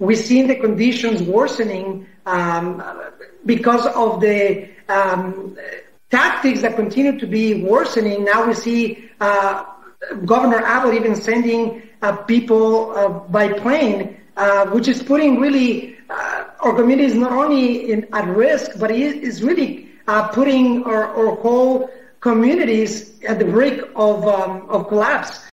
we've seen the conditions worsening because of the tactics that continue to be worsening. Now we see Governor Abbott even sending people by plane, which is putting really our communities not only at risk, but it is really putting our whole communities at the brink of collapse.